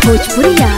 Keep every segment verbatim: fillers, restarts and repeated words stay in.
भोजपुरिया।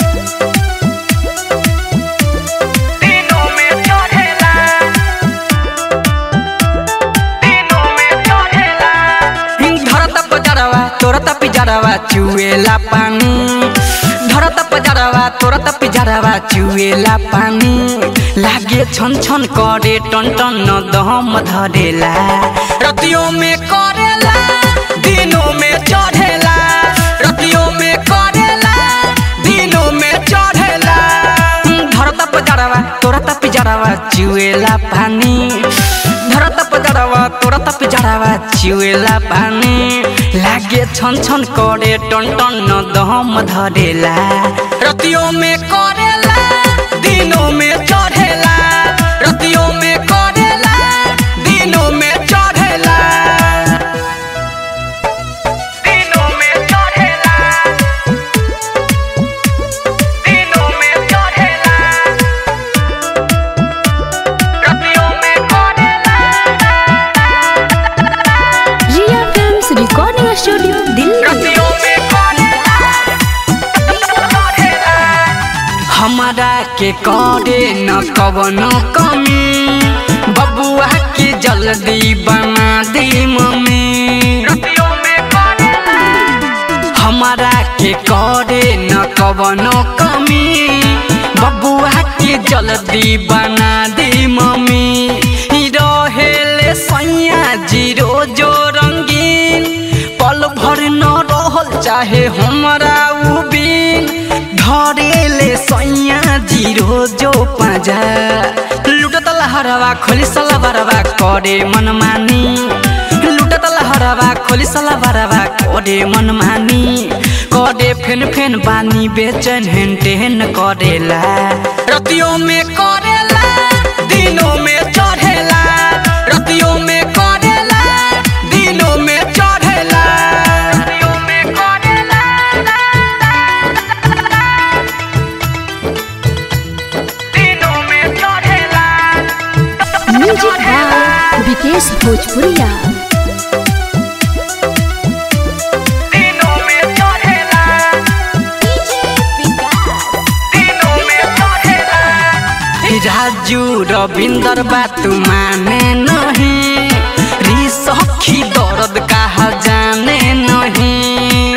तोरता पिजरवा चुएला पानी धरता पजरवा तोरता पिजरवा चुएला पानी लागे छन छन करे टन टन दम धरेला रतियों में करेला दिनों में चढ़ेला रतियों में करेला दिनों में चढ़ेला धरता पजरवा तोरता पिजरवा चुएला पानी धरता पजरवा तोरता पिजरवा चुएला पानी लागे छन छन करे टन टन दम धरेला रतियों में करेला दिनों में चढ़ेला रतियों में करेला दिनों में चढ़ेला दिनों में चढ़ेला दिनों में चढ़ेला रतियों में करेला। Riya films recording studio Delhi. हमारा के करे न कवनो कमी बबुआ के जल्दी बना दी मम्मी हमारा के करे न कवनो कमी बबुआ के जल्दी बना दी मम्मी रहेले सैया जीरो जो रंगीन पल भर न रहल चाहे हमरा उ बिन धरेले सैया जीरो जो पाजा लुटत लहरवा खोली सलवरवा करे मनमानी लुटत लहरवा खोली सलवरवा करे मनमानी करे फेन फेन बानी बेचैन हेन टेन करेला रतियों में करेला दिनों में चढ़ेला रतियों में करेला दिनों में चढ़ेला रतियों में करेला दिनों में चढ़ेला। म्यूजिक बाय विकेश भोजपुरिया। दिनों में चढ़ेला दिनों में चढ़ेला। राजू रविंदर बात माने नहीं री सखी दर्द कहा जाने नहीं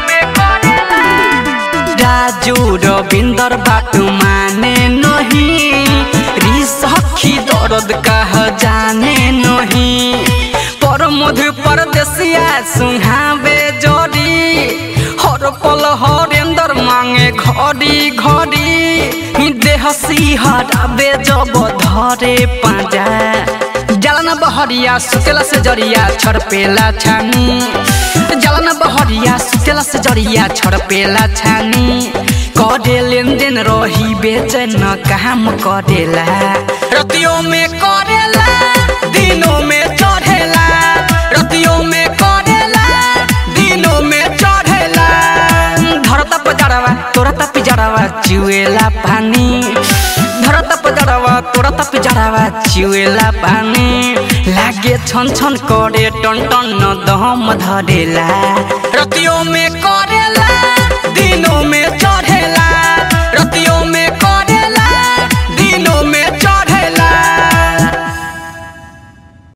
राजू रविंदर बात माने नहीं री सखी दर्द कहा जाने नहीं पर मधु परदेसिया सुहावे जोड़ी हर पल हरेंदर मांगे घड़ी घड़ी देह सिहरावे जब धरे पाजा जलन बहरिया सुतेला से जरिया छड़पेला छानी जलन बहरिया सुतेला से जरिया छड़पेला छानी करे लेन देन रही बेचैन काम करेला रतियों में करेला दिनों में चढ़ेला रतियों में करेला दिनों में चढ़ेला धरता पजरवा तोरता पिजरवा चुएला पानी धरता पजरवा तोरता पिजरवा चुएला पानी लागे छन छन करे टन टन दम धरेला रतियों में करेला दिनों में चढ़ेला रतियों में